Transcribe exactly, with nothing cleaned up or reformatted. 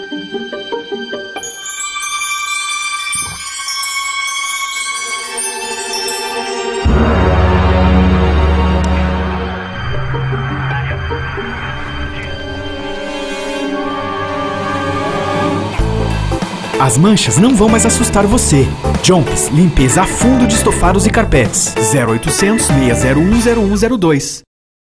As manchas não vão mais assustar você. Jomps, limpeza a fundo de estofados e carpetes. zero oitocentos, seis zero um, zero um zero dois.